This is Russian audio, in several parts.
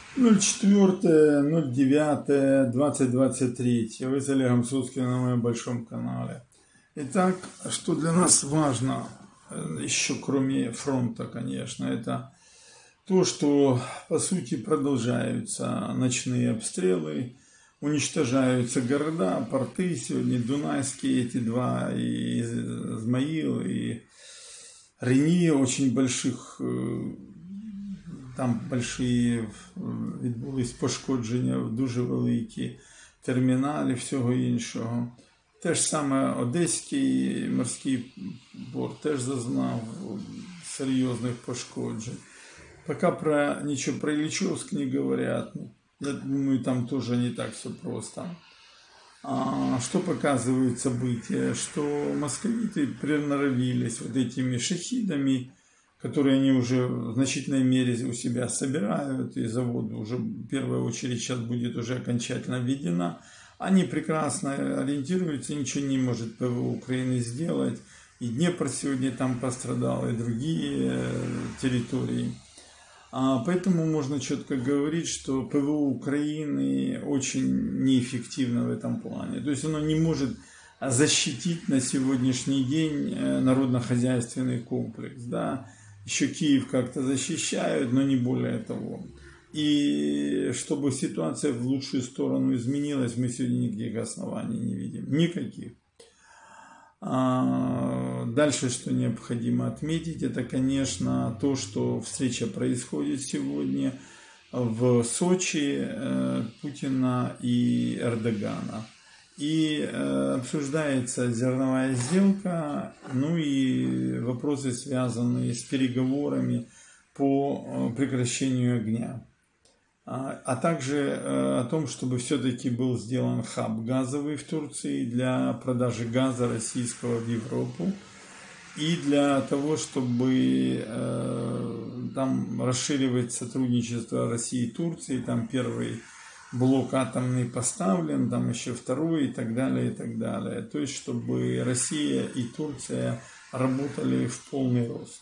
04.09.2023. Вы с Олегом Суцким на моем большом канале. Итак, что для нас важно, еще кроме фронта, конечно, это то, что по сути продолжаются ночные обстрелы, уничтожаются города, порты, сегодня Дунайские эти два, и Измаил, и Рені, очень больших. Там больші відбулись пошкодження, дуже великі терміналі, всього іншого. Те ж саме Одеський морський порт теж зазнав серйозних пошкоджень. Пока ничего про Ильичевск не говорят. Я думаю, там тоже не так все просто. Что показывают события? Что московиты приноровились вот этими шахидами, которые они уже в значительной мере у себя собирают, и завод уже в первую очередь сейчас будет уже окончательно введена. Они прекрасно ориентируются, ничего не может ПВО Украины сделать. И Днепр сегодня там пострадал, и другие территории. Поэтому можно четко говорить, что ПВО Украины очень неэффективно в этом плане. То есть оно не может защитить на сегодняшний день народно-хозяйственный комплекс, да. Еще Киев как-то защищают, но не более того. И чтобы ситуация в лучшую сторону изменилась, мы сегодня никаких оснований не видим. Никаких. Дальше, что необходимо отметить, это, конечно, то, что встреча происходит сегодня в Сочи Путина и Эрдогана. И обсуждается зерновая сделка, ну и вопросы, связанные с переговорами по прекращению огня. А также о том, чтобы все-таки был сделан хаб газовый в Турции для продажи газа российского в Европу. И для того, чтобы там расширивать сотрудничество России и Турции, там первый блок атомный поставлен, там еще второй и так далее, и так далее. То есть, чтобы Россия и Турция работали в полный рост.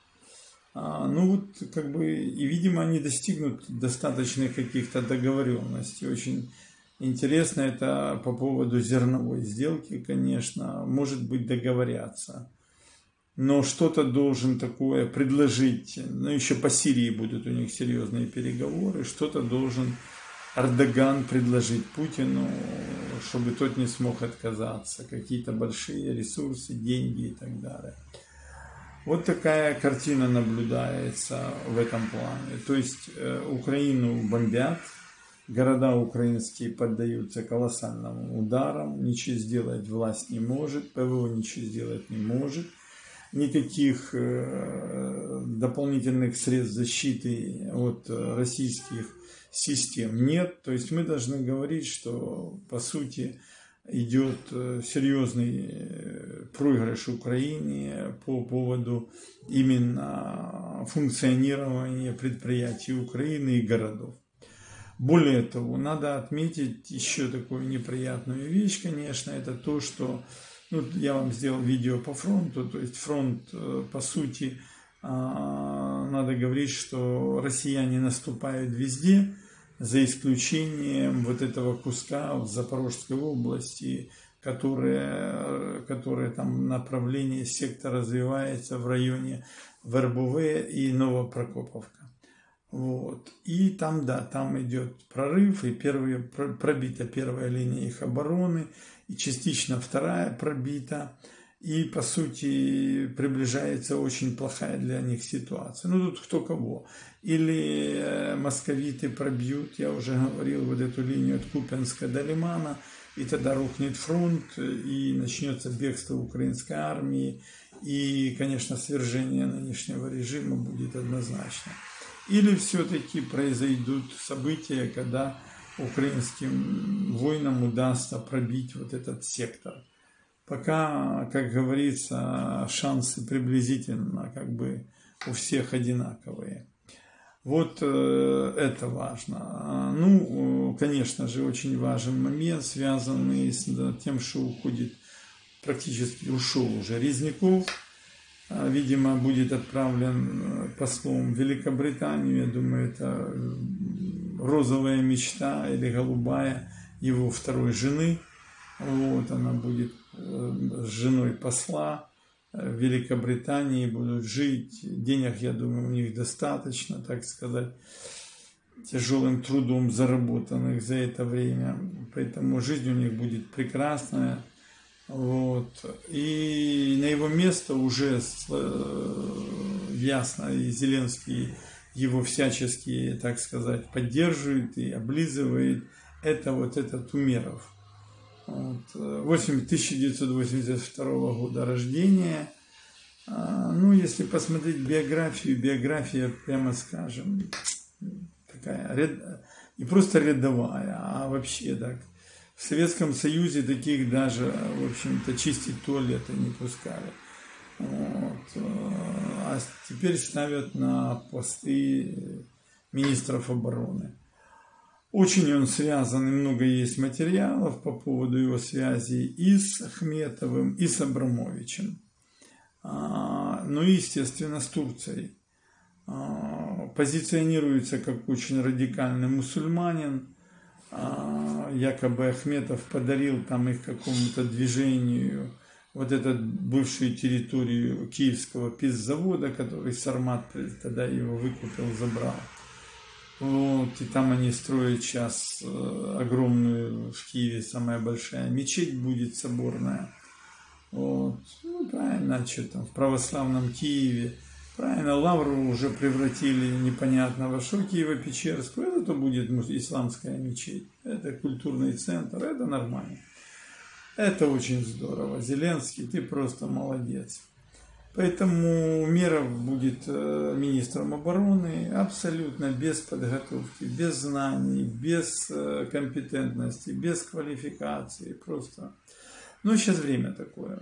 И, видимо, они достигнут достаточных каких-то договоренностей. Очень интересно это по поводу зерновой сделки, конечно, может быть, договорятся. Но что-то должен такое предложить, еще по Сирии будут у них серьезные переговоры, что-то должен Эрдоган предложить Путину, чтобы тот не смог отказаться, какие-то большие ресурсы, деньги и так далее. Вот такая картина наблюдается в этом плане. То есть Украину бомбят, города украинские поддаются колоссальным ударам, ничего сделать власть не может, ПВО ничего сделать не может, никаких дополнительных средств защиты от российских систем нет. То есть мы должны говорить, что по сути идет серьезный проигрыш Украине по поводу именно функционирования предприятий Украины и городов. Более того, надо отметить еще такую неприятную вещь, конечно, это то, что я вам сделал видео по фронту, то есть фронт, по сути, надо говорить, что россияне наступают везде, за исключением вот этого куска в Запорожской области, которое там направление сектора развивается в районе Вербове и Новопрокоповка. Вот. И там, да, там идет прорыв, и пробита первая линия их обороны, и частично вторая пробита. И, по сути, приближается очень плохая для них ситуация. Тут кто кого. Или московиты пробьют, я уже говорил, вот эту линию от Купянска до Лимана, и тогда рухнет фронт, и начнется бегство украинской армии, и, конечно, свержение нынешнего режима будет однозначно. Или все-таки произойдут события, когда украинским воинам удастся пробить вот этот сектор. Пока, как говорится, шансы приблизительно у всех одинаковые. Вот это важно. Конечно же, очень важен момент, связанный с тем, что практически ушел уже Резняков. Видимо, будет отправлен послом в Великобританию. Я думаю, это розовая мечта или голубая его второй жены. Вот, она будет с женой посла в Великобритании, будут жить. Денег, я думаю, у них достаточно, так сказать, тяжелым трудом заработанных за это время. Поэтому жизнь у них будет прекрасная. Вот. И на его место уже ясно, и Зеленский его всячески, так сказать, поддерживает и облизывает. Это вот этот Умеров. Вот. 1982 года рождения. Ну, если посмотреть биография, прямо скажем, такая, не просто рядовая, а вообще так. В Советском Союзе таких даже, в общем-то, чистить туалеты не пускали. Вот. А теперь ставят на посты министров обороны. Очень он связан, и много есть материалов по поводу его связей и с Ахметовым, и с Абрамовичем. Ну и, естественно, с Турцией. Позиционируется как очень радикальный мусульманин. Якобы Ахметов подарил там их какому-то движению вот эту бывшую территорию Киевского пивзавода, который Сармат тогда его выкупил, забрал. Вот, и там они строят сейчас огромную в Киеве, самая большая мечеть будет соборная. Вот. Ну, правильно, что там в православном Киеве. Правильно, Лавру уже превратили непонятно во что, Киево-Печерскую. Это будет исламская мечеть. Это культурный центр, это нормально. Это очень здорово. Зеленский, ты просто молодец. Поэтому Умеров будет министром обороны абсолютно без подготовки, без знаний, без компетентности, без квалификации. Просто. Но сейчас время такое.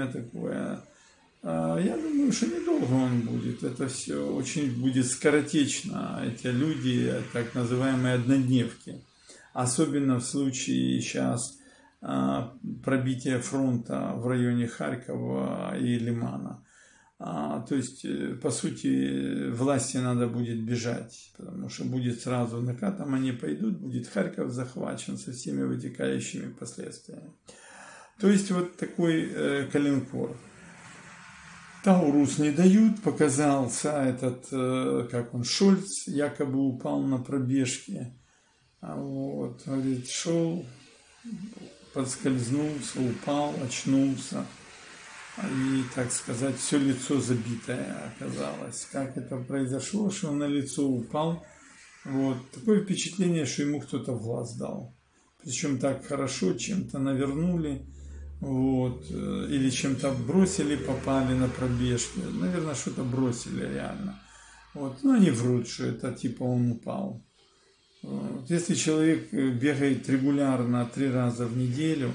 Я думаю, что недолго он будет. Это все очень будет скоротечно. Эти люди, так называемые однодневки. Особенно в случае сейчас пробития фронта в районе Харькова и Лимана. То есть, по сути, власти надо будет бежать, потому что будет сразу накатом, они пойдут, будет Харьков захвачен со всеми вытекающими последствиями. То есть, вот такой коленкор. Таурус не дают, показался этот, как он, Шольц, якобы упал на пробежке. Вот, говорит, шел, подскользнулся, упал, очнулся. И, так сказать, все лицо забитое оказалось. Как это произошло, что он на лицо упал. Вот. Такое впечатление, что ему кто-то в глаз дал. Причем так хорошо, чем-то навернули. Вот. Или чем-то бросили, попали на пробежке. Наверное, что-то бросили реально. Вот. Но они врут, что это типа он упал. Вот. Если человек бегает регулярно 3 раза в неделю,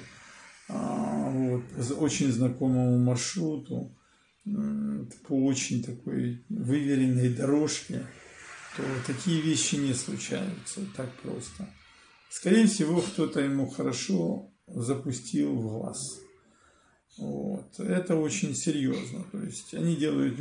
вот, по очень знакомому маршруту, по очень такой выверенной дорожке, то такие вещи не случаются так просто. Скорее всего, кто-то ему хорошо запустил в глаз. Вот. Это очень серьезно. То есть они делают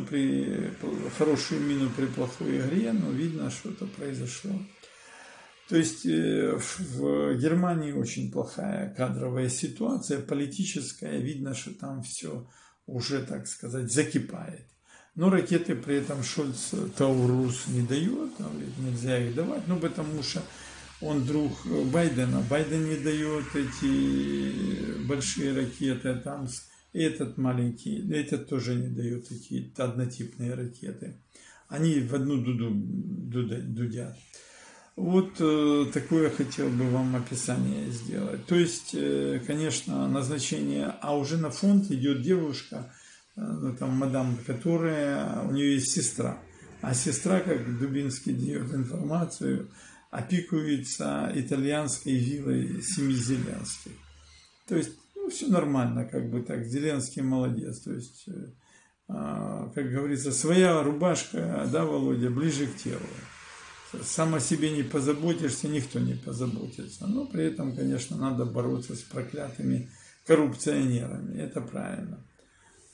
хорошую мину при плохой игре, но видно, что-то произошло. То есть в Германии очень плохая кадровая ситуация, политическая. Видно, что там все уже, так сказать, закипает. Но ракеты при этом Шольц Таурус не дает, говорит, нельзя их давать, потому что он друг Байдена. Байден не дает эти большие ракеты, там этот маленький, этот тоже не дает такие однотипные ракеты. Они в одну дуду дудят. Вот такое хотел бы вам описание сделать. То есть, конечно, назначение, а уже на фронт идет девушка, там мадам, которая, у нее есть сестра. А сестра, как Дубинский дает информацию, опекуется итальянской виллой семьи Зеленских. То есть, все нормально, как бы так, Зеленский молодец. То есть, как говорится, своя рубашка, да, Володя, ближе к телу. Сам о себе не позаботишься, никто не позаботится. Но при этом, конечно, надо бороться с проклятыми коррупционерами. Это правильно.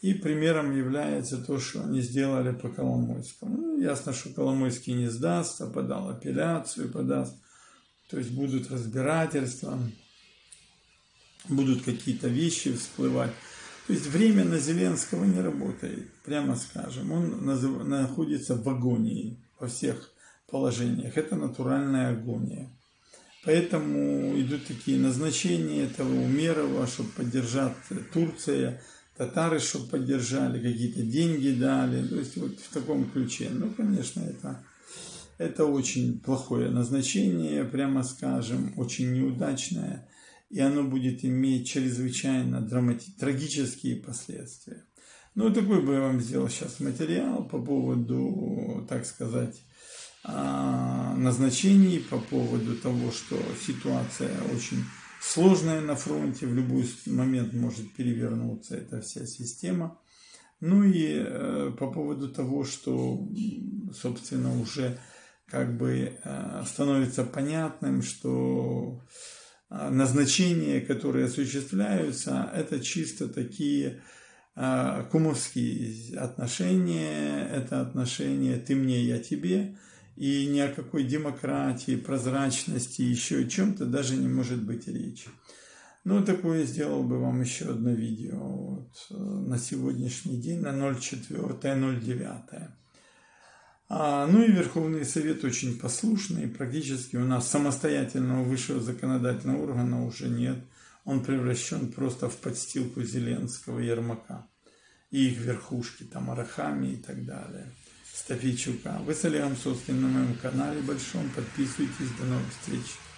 И примером является то, что они сделали по Коломойскому. Ну, ясно, что Коломойский не сдастся, подал апелляцию, подаст. То есть будут разбирательства, будут какие-то вещи всплывать. То есть время на Зеленского не работает, прямо скажем. Он находится в агонии во всех положениях. Это натуральная агония. Поэтому идут такие назначения этого Умерова, чтобы поддержать Турция, татары, чтобы поддержали, какие-то деньги дали. То есть вот в таком ключе. Ну, конечно, это очень плохое назначение, прямо скажем, очень неудачное. И оно будет иметь чрезвычайно трагические последствия. Ну, такой бы я вам сделал сейчас материал по поводу, так сказать, назначений, по поводу того, что ситуация очень сложная на фронте, в любой момент может перевернуться эта вся система. Ну и по поводу того, что, собственно, уже как бы становится понятным, что назначения, которые осуществляются, это чисто такие кумовские отношения, это отношения «ты мне, я тебе», и ни о какой демократии, прозрачности, еще о чем-то даже не может быть речи. Ну, такое сделал бы вам еще одно видео вот, на сегодняшний день, на 04.09. Ну и Верховный Совет очень послушный, практически у нас самостоятельного высшего законодательного органа уже нет. Он превращен просто в подстилку Зеленского и Ермака. И их верхушки, там Арахами и так далее. Стафейчука. Вы с Олегом Соскиным на моем канале большом. Подписывайтесь. До новых встреч.